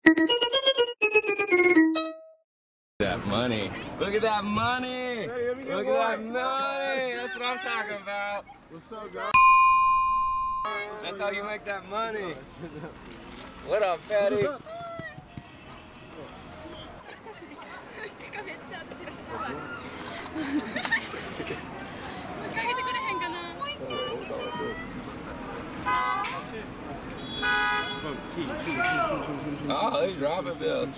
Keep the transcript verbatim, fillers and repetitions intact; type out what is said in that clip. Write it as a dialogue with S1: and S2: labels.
S1: That money. Look at that money.
S2: Hey, let me get
S1: Look
S2: one.
S1: at that money. That's what I'm talking about.
S2: What's up, guys?
S1: That's how you make that money. What up, Fetty?
S2: What's up?
S1: Oh, these robber bills.